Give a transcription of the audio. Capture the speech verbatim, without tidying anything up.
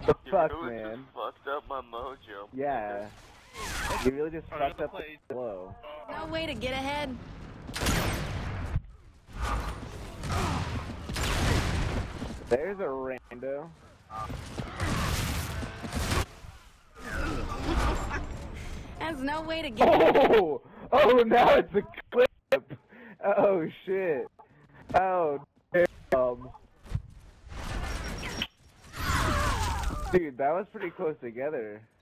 The You fuck, really man? just fucked up my mojo. Yeah. You really just Alright, fucked up play. the flow. No way to get ahead. There's a rando. There's no way to get ahead. Oh! Oh, now it's a clip! Oh, shit. Oh, damn. Dude, that was pretty close together.